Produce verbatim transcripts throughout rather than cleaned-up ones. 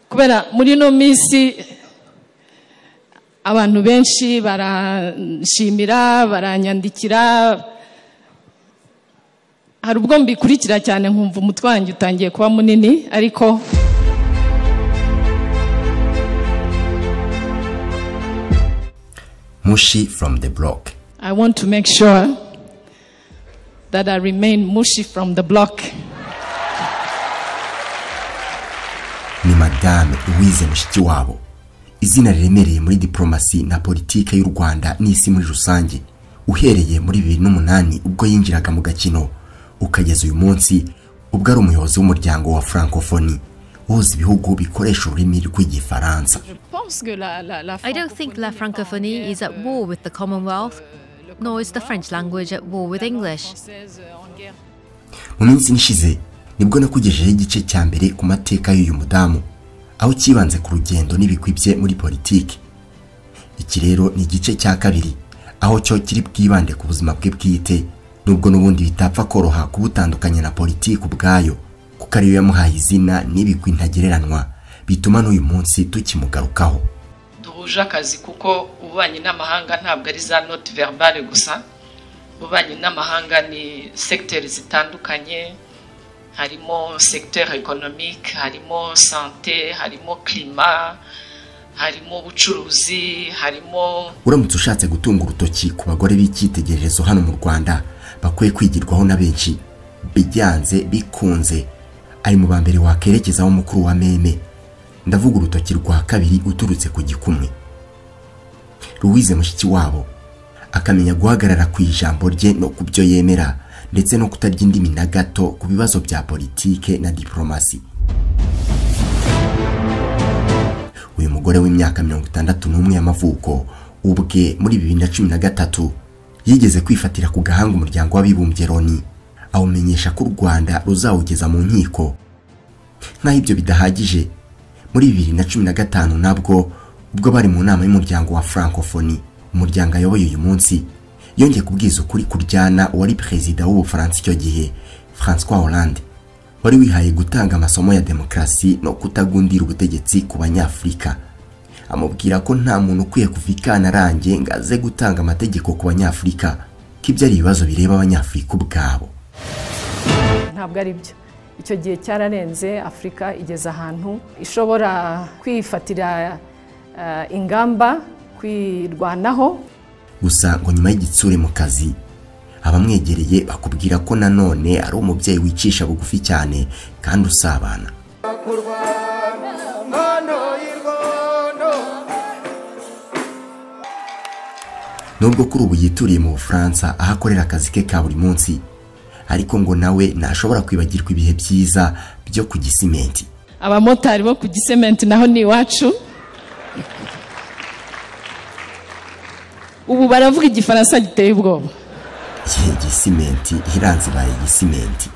kubera muri no misi abantu benshi barashimira baranyandikira hari ubwo mbikurikira cyane nkumva umutwangi utangiye kuba munini ariko Mushi from the block. I want to make sure that I remain Mushi from the block. Ni Madame Louise Mushikiwabo, izina riremereye muri diplomasi na politike y'u Rwanda n'isi muri rusange, uhereye muri bibiri n'umunani ubwo yinjiraga mu gakino ukageza uyu munsi ubwo ari umuyobozi w'umuryango wa Francophonie uhuza ibihugu bikoresha ururimi rw'igifaransa. I don't think la Francophonie is at war with the Commonwealth, nor is the French language at war with English. Mu minsi nishize nibwo nakugejeje igice cya mbere ku mateka y'uyu mudamu aho kibanze ku rugendo n'ibigwi bye muri politiki. Iki rero ni igice cya kabiri aho cyo kiri bwibande ku buzima bwe bwite nubwo n'ubundi bitapfa koroha kubutandukanya na politiki ubwayo kuko ariyo yamuhaye izina n'ibigwi ntagereranwa bituma n'uyu munsi tukimugarukaho. Duhuje akazi kuko ubanye n'amahanga ntabwo ari za note verbale gusa, ubanye n'amahanga ni secteur zitandukanye, harimo secteur économique, harimo santé, harimo climat, harimo ubucuruzi, harimo. Uramutse ushatse gutunga urutoki ku bagore b'icyitegererezo hano mu Rwanda bakwiye kwigirwaho na benshi bijyanze bikunze ari mu bambere wakerekezaho mukuru wa meme, ndavuga urutoki rwa kabiri uturutse ku gikumwe. Louise Mushikiwabo akamenya guhagarara ku ijambo rye no kubyo yemera ndetse no kutarya indimi na gato ku bibazo bya politike na diplomasi. Uyu mugore w'imyaka mirongo itandatu n'umwe y'amavuko ubwe muri bibiri na cumi na gatatu yigeze kwifatira ku gahanga umuryango w'abibumbye Loni awumenyesha ko u Rwanda ruzawugeza mu nkiko. Nkaho ibyo bidahagije, muri bibiri na cumi na gatanu nabwo ubwo bari mu nama y'umuryango wa Francophonie umuryango ayoboye uyu munsi yongeye kubwiza ukuri kuryana wari perezida w'Ubufaransa icyo gihe François Hollande wari wihaye gutanga amasomo ya demokrasi no kutagundira ubutegetsi ku banyafrika, amubwira ko nta muntu ukwiye kuvikana range ngaze gutanga amategeko ku banyafrika k'ibyo ari ibibazo bireba abanyafrika ubwabo. Ntabwo ari byo, icyo gihe cyararenze. Afrika igeze ahantu ishobora kwifatira uh, ingamba kwirwanaho. Gusa ngo nyuma y'igitsure mu kazi abamwegereye bakubwira ko nanone ari umubyeyi wicisha bugufi cyane kandi usabana. Nubwo kuri ubu yituriye mu Bufaransa aho akorera akazi ke ka buri munsi, ariko ngo nawe ntashobora kwibagirwa ibihe byiza byo ku Gisimenti. Abamotari bo ku Gisimenti naho ni iwacu. Ubu baravuga igifaransa giteye ubwoba. Ye Gisimenti iranze baye Gisimenti.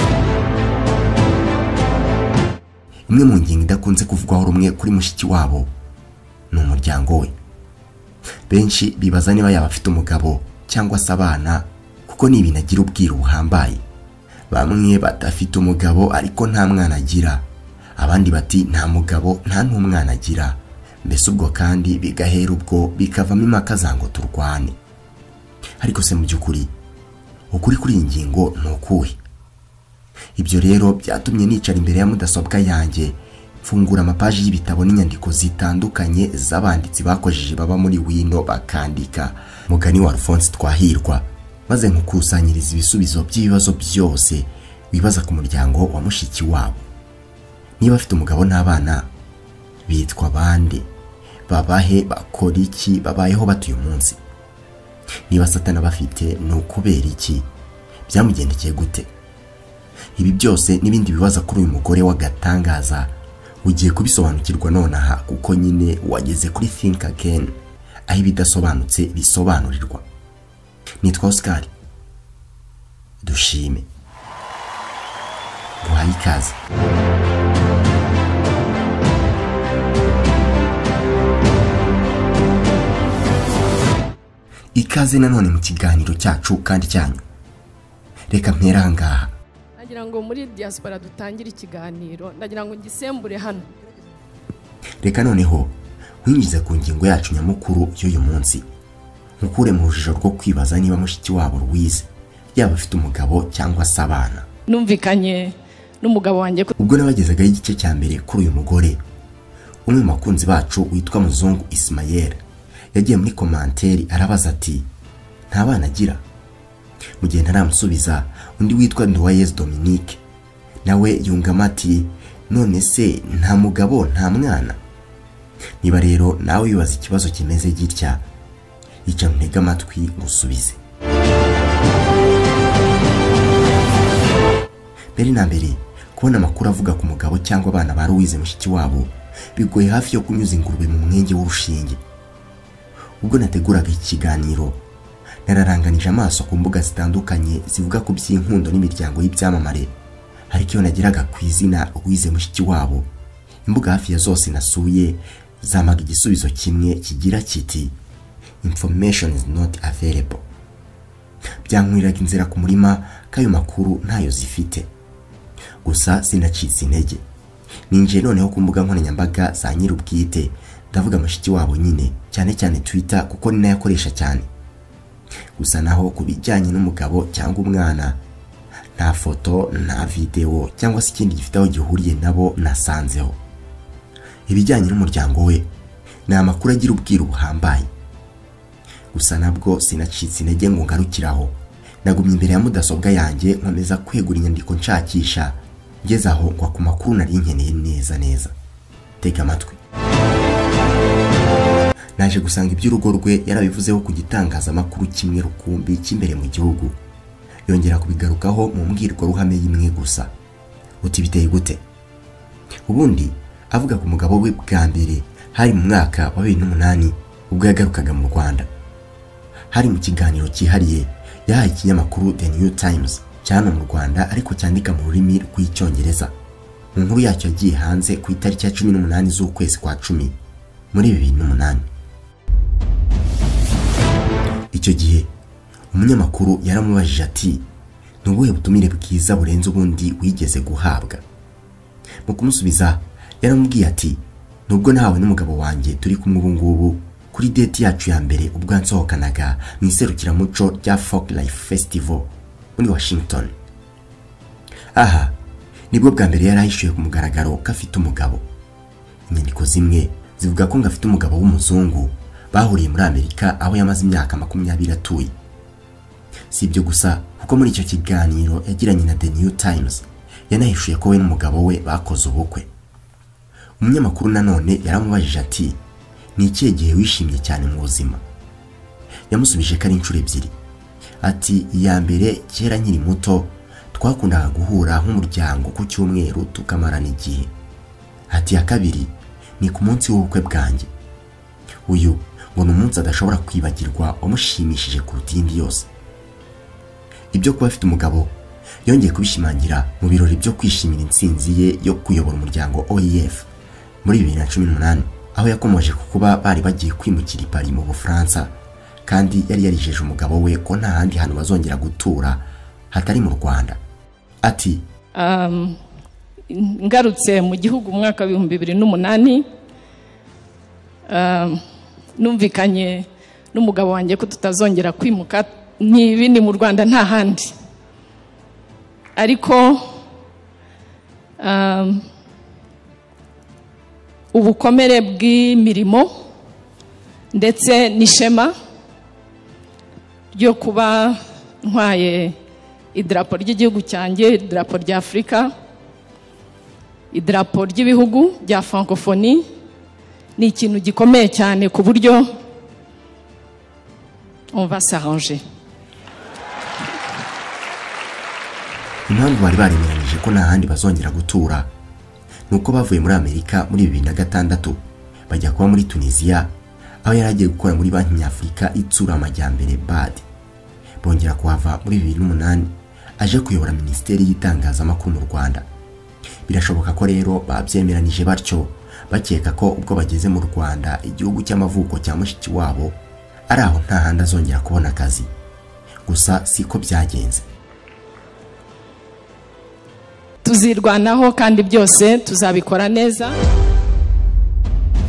Imwe mu ngingo idakunze kuvugwaho rumwe kuri Mushikiwabo ni umuryango we. Benshi bibaza niba yaba afite umugabo cyangwa se abana kuko ni ibintu agira ubwiru buhambaye. Bamwe batafite umugabo ariko nta mwana agira, abandi bati nta mugabo nta n'umwana agira. Mbese ubwo kandi bigahera ubwo bikavamo impaka zango turwane. Ariko se mu by'ukuri ukuri kuri iyi ngingo ni ukuhe? Ibyo rero byatumye nicara imbere ya mudasobwa yanjye mfungura amapaji y'ibitabo n'inyandiko zitandukanye z'abanditsi bakojeje baba muri wino bakandika mugani wa Alphonse Twahirwa, maze nkukusanyiriza ibisubizo by'ibibazo byose wibaza ku muryango wa Mushikiwabo. Niba afite umugabo n'abana bitwa bande, babahe, bakora iki, babayeho batuye umunsi? Niba Satana bafite ni ukubera iki? Byamugendekeye gute? Ibi byose n'ibindi bibaza kuri uyu mugore w'agatangaza ugiye kubisobanukirwa nonaha kuko nyine wageze kuri Think Again aho ibidasobanutse bisobanurirwa. Nitwa Oscar Dushime. Guhaye ikaze. Ikaze nanone mu kiganiro cyacu kandi cyanyu. Reka mpera ngaha. Nagira ngo muri diaspora dutangire ikiganiro, ndagira ngo ngisembure hano. reka noneho winjiza ku ngingo yacu nyamukuru y'uyu munsi, nkukure mu rujijo rwo kwibaza niba mushiki wabo Louise yaba afite umugabo cyangwa se abana. Numvikanye n'umugabo wanjye ubwo nabagezagaho igice cya mbere kuri uyu mugore. Umwe mu bakunzi bacu witwa Muzungu Ismael yagiye muri komanteri arabaza ati nta bana agira. Mu gihe ntaramusubiza, undi witwa Nduwayezu Dominique nawe yungama ati none se nta mugabo nta mwana. Niba rero nawe wibaza ikibazo kimeze gitya, ica ntega amatwi gusubize. Mbere na mbere kubona amakuru avuga ku mugabo cyangwa abana ba Louise mushiki wabo bigoye hafi yo kunyuza ingurube mu mwenge w'urushinge. Ubwo nateguraga ikiganiro nararanganije amaso ku mbuga zitandukanye zivuga ku by'inkundo n'imiryango y'ibyamamare, ariko iyo nageraga ku izina Louise mushiki wabo, imbuga hafi ya zose nasuye zamaga igisubizo kimwe kigira kiti information is not available. Byankwiraga inzira ku murima kayo makuru ntayo zifite. Gusa sinacitse intege, ninjiye noneho ku mbuga nkoranyambaga za nyir'ubwite, ndavuga mushiki wabo nyine, cyane cyane Twitter kuko ni nayo akoresha cyane. Gusa naho kubijyanye n'umugabo cyangwa umwana, nta foto nta video cyangwa se ikindi gifite aho gihuriye nabo nasanzeho. Ibijyanye n'umuryango we ni amakuru agira ubwiru buhambaye. Gusa nabwo sinacitse intege ngo ngarukiraho, nagumye imbere ya mudasobwa yanjye nkomeza kwegura inyandiko nshakisha, ngeze aho ngo ku makuru nari nkeneye neza neza. Tega amatwi. Naje gusanga iby'urugo rwe yarabivuzeho ku gitangazamakuru kimwe rukumbi cy'imbere mu gihugu, yongera kubigarukaho mu mbwirwaruhame y'imwe gusa. Uti biteye gute? Ubundi avuga ku mugabo we bwa mbere hari mu mwaka wa bibiri n'umunani ubwo yagarukaga mu Rwanda. Hari mu kiganiro cyihariye yahaye ikinyamakuru The New Times cyane mu Rwanda ariko cyandika mu rurimi rw'icyongereza. Mu nkuru yacyo yagiye hanze ku itariki ya cumi n'umunani z'ukwezi kwa cumi muri bibiri n'umunani. Icyo gihe umunyamakuru yaramubajije ati nubuhe butumire bwiza burenze ubundi wigeze guhabwa? Mu kumusubiza yaramubwiye ati nubwo nawe n'umugabo wanjye turi kumwe ubu ngubu kuri date yacu ya mbere ubwo nsohokanaga mu iserukiramuco rya Folk Life Festival muri Washington. Aha nibwo bwa mbere yarahishuye ku mugaragaro ko afite umugabo. Inyandiko zimwe zivuga ko ngafite umugabo w'umuzungu bahuriye muri Amerika aho yamaze imyaka makumyabiri atuye. Si ibyo gusa kuko muri icyo kiganiro yagiranye na The New Times yanahishuye ko we n'umugabo we bakoze ubukwe. Umunyamakuru nanone yaramubajije ati ni ikihe gihe wishimye cyane mu buzima? Yamusubije ko ari inshuro ebyiri. Ati iya mbere kera nkiri muto twakundaga guhura nk'umuryango ku cyumweru tukamarana igihe. Ati ya kabiri ni ku munsi w'ubukwe bwanjye. Uyu ngo ni umunsi adashobora kwibagirwa wamushimishije kuruta iyindi yose. Ibyo kuba afite umugabo yongeye kubishimangira mu birori byo kwishimira intsinzi ye yo kuyobora umuryango O I F muri bibiri na cumi n'umunani, aho yakomeje ku kuba bari bagiye kwimukira i Paris mu Bufaransa, kandi yari yarijeje umugabo we ko nta handi hantu bazongera gutura hatari mu Rwanda. Ati um, ngarutse mu gihugu mu mwaka wa bibiri n'umunani, um, numvikanye n'umugabo wanjye ko tutazongera kwimuka n'ibindi mu Rwanda nta handi. Ariko um, ubukomere bw'imirimo ndetse n'ishema ryo kuba ntwaye idarapo ry'igihugu cyanjye, idarapo rya Afurika, idarapo ry'ibihugu bya francophonie, ni ikintu gikomeye cyane ku buryo on va s'arranger. Impamvu bari baremeranyije ko nta handi bazongera gutura nuko bavuye muri Amerika muri bibiri na gatandatu bajya kuba muri Tunisia, aho yari agiye gukora muri banki nyafurika itsura amajyambere B A D. Bongera kuhava muri bibiri n'umunani aje kuyobora Minisiteri y'Itangazamakuru mu Rwanda. Birashoboka ko rero babyemeranije batyo bakeka ko ubwo bageze mu Rwanda igihugu cy'amavuko cya mushiki wabo ari aho nta handi azongera kubona akazi. Gusa siko byagenze. Tuzirwanaho kandi byose tuzabikora neza.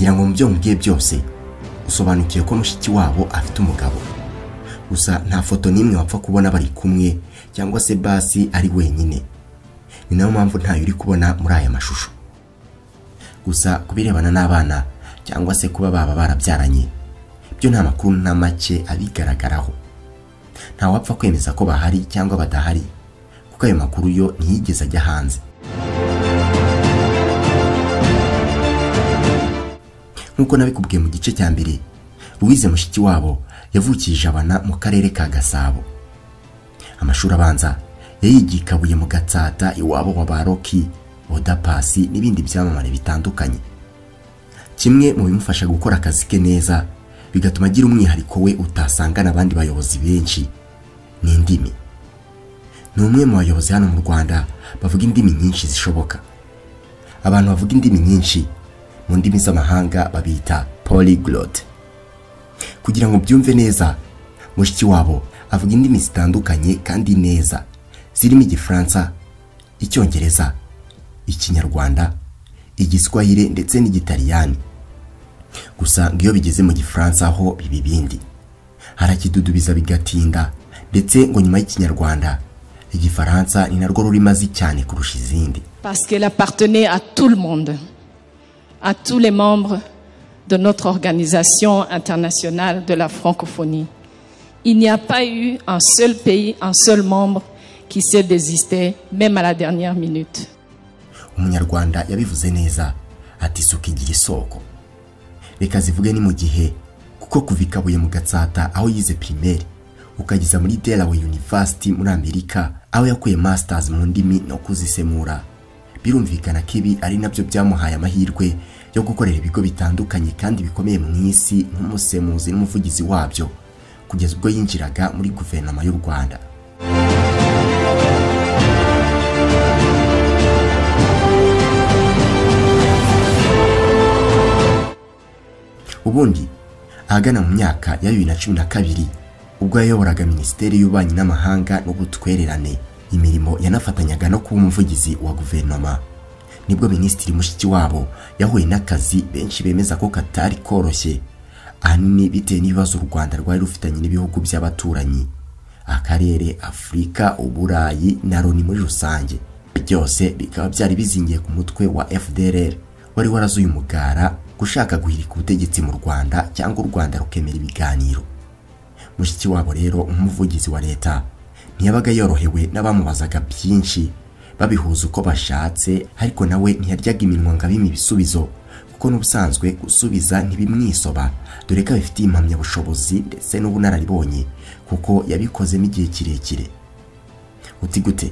ngira ngo mu byo mubwiye byose usobanukiye ko mushiki wabo afite umugabo. Gusa nta foto n'imwe wapfa kubona bari kumwe cyangwa se basi ari wenyine. Ni nayo mpamvu ntayo uri kubona muri aya mashusho. Gusa kubirebana n'abana cyangwa se kuba baba barabyaranye, byo nta makuru na make abigaragaraho. Nta wapfa kwemeza ko bahari cyangwa badahari, kuko ayo makuru yo ntiyigeze ajya hanze. Nkuko nabikubwiye mu gice cya mbere, Louise mushiki wabo yavukiye Jabana mu karere ka Gasabo. Amashuri abanza yayigiye Kabuye mu Gatsata iwabo wa Baroki, Oda Pasi n'ibindi byamamare bitandukanye. Kimwe mu bimufasha gukora akazi ke neza bigatuma agira umwihariko we utasanga n'abandi bayobozi benshi ni indimi. Ni umwe mu bayobozi hano mu Rwanda bavuga indimi nyinshi zishoboka. Abantu bavuga indimi nyinshi mu ndimi z'amahanga babita polyglot. Kugira ngo byumve neza, mushiki wabo avuga indimi zitandukanye kandi neza, zirimo Igifaransa, Icyongereza, Ikinyarwanda, Igiswahili ndetse n'Igitaliyani. Gusa ngiyo bigeze mu Gifaransa ho bibi bindi, harakidudubiza bigatinda, ndetse ngo nyuma y'Ikinyarwanda Igifaransa ni narwo ruri mazi cyane kurusha izindi. Parce qu'elle appartenait à tout le monde, à tous les membres de notre organisation internationale de la francophonie. Il n'y a pas eu un seul pays, un seul membre qui s'est désisté, même à la dernière minute. Umunyarwanda yabivuze neza ati isuka igira isoko. Reka zivuge ni mu gihe, kuko kuva Kabuye mu Gatsata aho yize primaire ukageza muri Delaware University muri Amerika aho yakuye masters mu ndimi no kuzisemura, birumvikana ko ibi ari nabyo byamuhaye amahirwe yo gukorera ibigo bitandukanye kandi bikomeye mu isi nk'umusemuzi n'umuvugizi wabyo kugeza ubwo yinjiraga muri guverinoma y'u Rwanda. Ubundi ahagana mu myaka ya bibiri na cumi na kabiri ubwo yayoboraga Minisiteri y'Ububanyi n'Amahanga n'Ubutwererane, imirimo yanafatanyaga no kuba umuvugizi wa guverinoma, nibwo Minisitiri mushiki wabo yahuye n'akazi benshi bemeza ko katari koroshye, ahanini bitewe n'ibibazo u Rwanda rwari rufitanye n'ibihugu by'abaturanyi, akarere, Afurika, Uburayi na Loni muri rusange. Byose bikaba byari bizingiye ku mutwe wa F D L R wari warazuye umugara gushaka guhirika ubutegetsi mu Rwanda cyangwa u Rwanda rukemera ibiganiro. Mushiki wabo rero umuvugizi wa leta ntiyabaga yorohewe n'abamubazaga byinshi babihuza uko bashatse, ariko nawe ntiyaryaga iminwa ngo abime ibisubizo, kuko n'ubusanzwe gusubiza ntibimwisoba dore ko bifitiye impamya bushobozi ndetse n'ubunararibonye kuko yabikozemo igihe kirekire. Uti gute?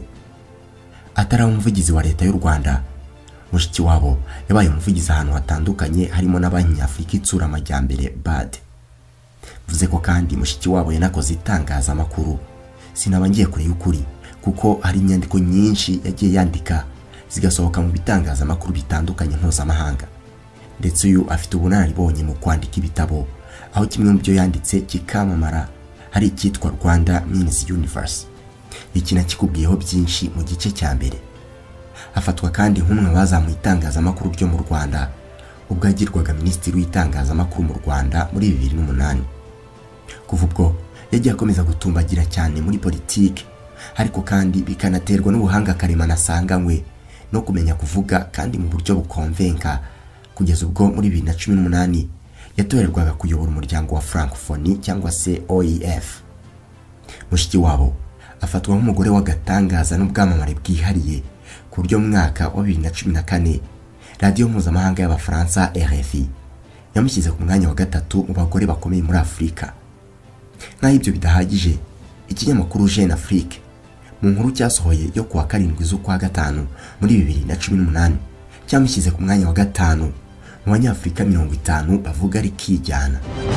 Atari umuvugizi wa leta y'u Rwanda, mushiki wabo yabaye umuvugizi ahantu hatandukanye harimo na Banki Nyafurika itsura amajyambere B A D. Vuze ko kandi mushiki wabo yanakoze itangazamakuru. Sinaba ngiye kure y'ukuri kuko hari inyandiko nyinshi yagiye yandika zigasohoka mu bitangazamakuru bitandukanye mpuzamahanga, ndetse uyu afite ubunararibonye mu kwandika ibitabo, aho kimwe mu byo yanditse kikamamara hari icyitwa Rwanda Means Universe. Iki nakikubwiyeho byinshi mu gice cya mbere. Afatwa kandi nk'umwe bazamuye itangazamakuru ryo mu Rwanda ubwo yagirwaga Minisitiri w'itangazamakuru mu Rwanda muri bibiri n'umunani. Kuva ubwo yagiye akomeza gutumbagira cyane muri politiki, ariko kandi bikanaterwa n'ubuhanga karemano asanganywe no kumenya kuvuga kandi mu buryo bukonvenka, kugeza ubwo muri bibiri na cumi n'umunani yatorerwaga kuyobora umuryango wa Francophonie cyangwa se O I F. Mushiki wabo afatwa nk'umugore w'agatangaza n'ubwamamare bwihariye ku buryo mu mwaka wa bibiri na cumi na kane radiyo mpuzamahanga y'Abafaransa R F I yamushyize ku mwanya wa gatatu mu bagore bakomeye muri Afurika. Nk'aho ibyo bidahagije, ikinyamakuru Jeune Afrique mu nkuru cyasohoye yo kuwa karindwi z'ukwa gatanu muri bibiri na cumi n'umunani cyamushyize ku mwanya wa gatanu mu banyafurika mirongo itanu bavuga rikijyana.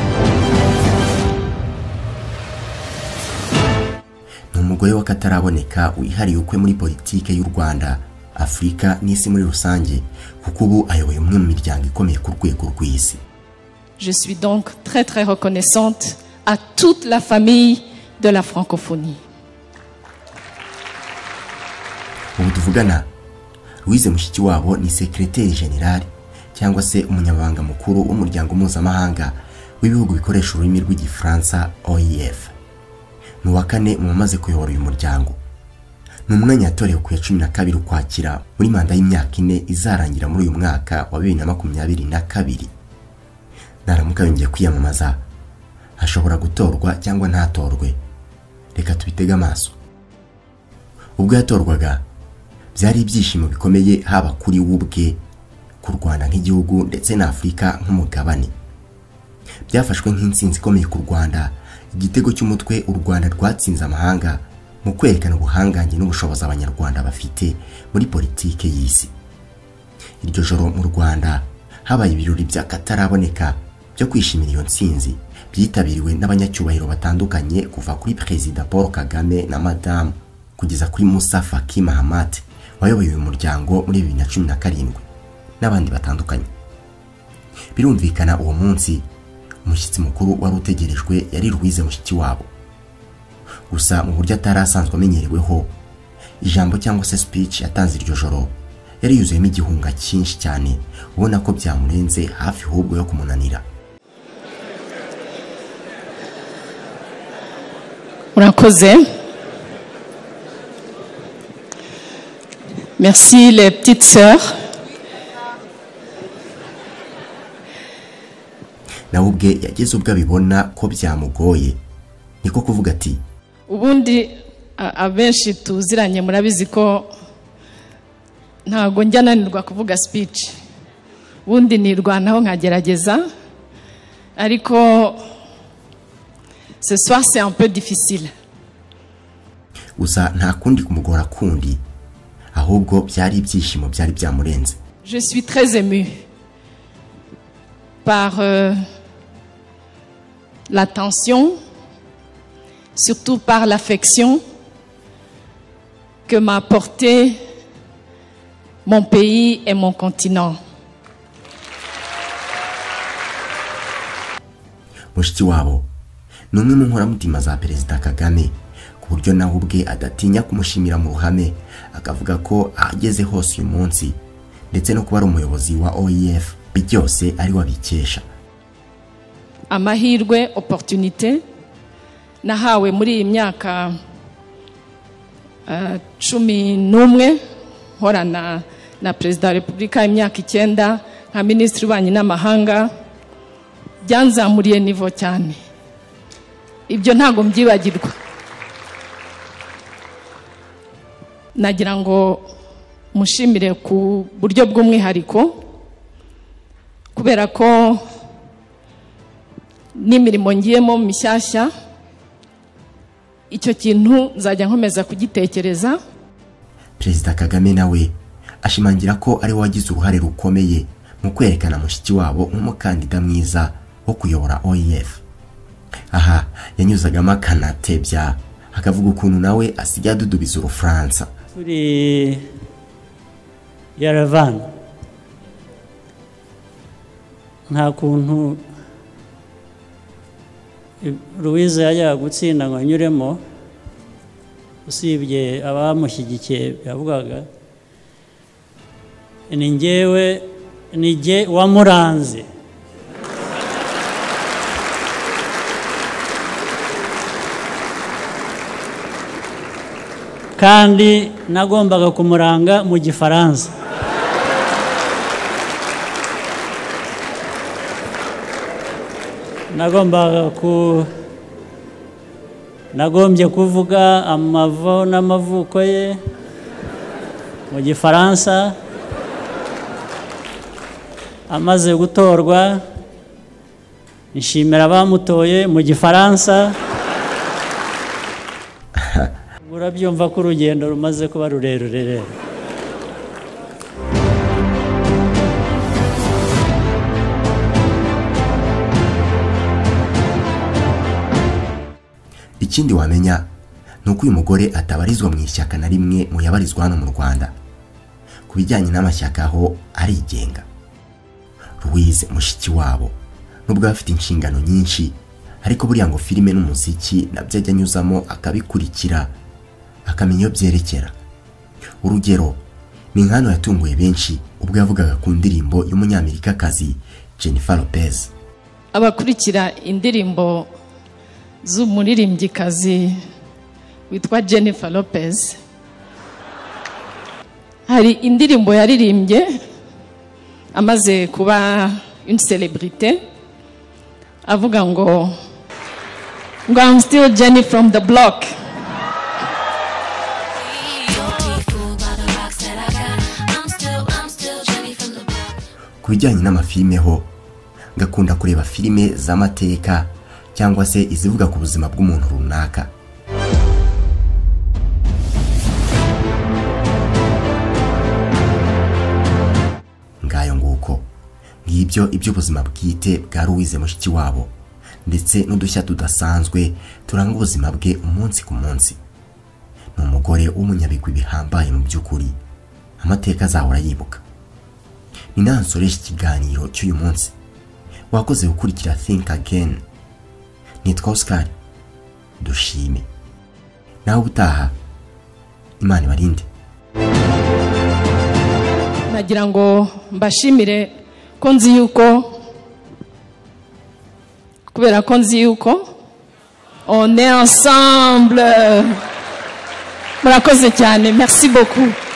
Ni umugore w'akataraboneka wihariye ukwe muri politike y'u Rwanda, Afurika n'isi muri rusange, kuko ubu ayoboye umwe mu miryango ikomeye ku rwego rw'isi. Je suis donc très très reconnaissante à toute la famille de la francophonie. Ubu tuvugana, Louise mushiki wabo ni secrétaire général cyangwa se umunyamabanga mukuru w'umuryango mpuzamahanga w'ibihugu bikoresha ururimi rw'igifaransa O I F. Ni uwa kane mu bamaze kuyobora uyu muryango. Ni umwanya yatorewe ku ya cumi na kabiri Ukwakira muri manda y'imyaka ine izarangira muri uyu mwaka wa bibiri na makumyabiri na kabiri. Naramuka yongeye kwiyamamaza ashobora gutorwa cyangwa ntatorwe. Reka tubitege amaso. Ubwo yatorwaga byari ibyishimo bikomeye haba kuri wubwe, ku Rwanda nk'igihugu ndetse na Afurika nk'umugabane. Byafashwe nk'intsinzi ikomeye ku Rwanda, igitego cy'umutwe u Rwanda rwatsinze amahanga mu kwerekana ubuhangange n'ubushobozi abanyarwanda bafite muri politike y'isi. Iryo joro mu Rwanda habaye ibirori by'akataraboneka byo kwishimira iyo ntsinzi, byitabiriwe n'abanyacyubahiro batandukanye kuva kuri Perezida Paul Kagame na Madame kugeza kuri Musa Faki Mahamat wayoboye uyu muryango muri bibiri na cumi na karindwi n'abandi batandukanye. Birumvikana uwo munsi umushyitsi mukuru wari utegerejwe yari Louise Mushikiwabo. Gusa mu buryo atari asanzwe amenyereweho, ijambo cyangwa se speech yatanze iryo joro yari yuzuyemo igihunga cyinshi cyane, ubona ko byamurenze hafi hubwo yo kumunanira. Murakoze. Merci les petites sœurs. Nawe ubwe yageze ubwo abibona ko byamugoye, niko kuvuga ati ubundi abenshi tuziranye murabizi ko ntago njya nanirwa kuvuga speech, ubundi nirwanaho nkagerageza, ariko ce soir c'est un peu difficile. Gusa nta kundi kumugora kundi, ahubwo byari ibyishimo byari byamurenze. Je suis très émue par euh, l'attention, surtout par l'affection que m'a apporté mon pays et mon continent. Mushikiwabo ni umwe mu nkoramutima za Perezida Kagame, ku buryo nawe ubwe adatinya kumushimira mu ruhame, akavuga ko ageze hose uyu munsi ndetse no kuba ari umuyobozi wa O I F byose ari wabikesha. Amahirwe, opportunité nahawe muri iyi myaka uh, cumi n'umwe horana na Perezida wa Repubulika imyaka icyenda nka Minisitiri w'Ububanyi n'Amahanga, byanzamuriye nivo cyane. Ibyo ntago mbyibagirwa. Nagira ngo mushimire ku buryo bw'umwihariko, kubera ko n'imirimo ngiyemo mishyashya icyo kintu nzajya nkomeza kugitekereza. Perezida Kagame nawe ashimangira ko ari wagize uruhare rukomeye mu kwerekana Mushikiwabo nk'umukandida mwiza wo kuyobora O I F. Aha yanyuzagamo akanatebya akavuga ukuntu nawe asigaye adudubiza Urufaransa. Turi Yerevan, nta kuntu Louise yajyaga gutsinda ngo anyuremo, usibye abamushyigikiye yavugaga ni njyewe ni jye wamuranze. Kandi nagombaga kumuranga mu Gifaransa. Nagombaga ku nagombye kuvuga amavo n'amavuko ye mu Gifaransa. Amaze gutorwa nshimira abamutoye mu Gifaransa. Urabyumva ko urugendo rumaze kuba rurerure rero. Ikindi wamenya nuko uyu mugore atabarizwa mu ishyaka na rimwe mu yabarizwa hano mu Rwanda. Ku bijyanye n'amashyaka aho arigenga. Louise Mushikiwabo nubwo afite inshingano nyinshi, ariko buriya ngo filime n'umuziki nabyo ajya anyuzamo akabikurikira akamenya iyo byerekera. Urugero, ni nkano yatunguye benshi ubwo yavugaga ku ndirimbo y'umunyamerikakazi Jennifer Lopez. Abakurikira indirimbo z'umuririmbyikazi witwa Jennifer Lopez, hari indirimbo yaririmbye amaze kuba une célébrité avuga ngo ngo I'm still Jenny from the block. Ku bijyanye n'amafilime ho ngakunda kureba filime z'amateka cyangwa se izivuga ku buzima bw'umuntu runaka. Ngayo nguko ngibyo iby'ubuzima bwite bwa Louise Mushikiwabo ndetse n'udushya tudasanzwe turanga ubuzima bwe umunsi ku munsi. Ni umugore w'umunyabigwi bihambaye mu by'ukuri, amateka azahora yibuka. Ni nansoresha ikiganiro cy'uyu munsi. Wakoze gukurikira Think Again. Nitwa Oscar Dushime. Nawe ubutaha Imana ibarinde. Nagira ngo mbashimire ko nzi yuko kubera ko nzi yuko on est ensemble. Murakoze cyane, merci beaucoup.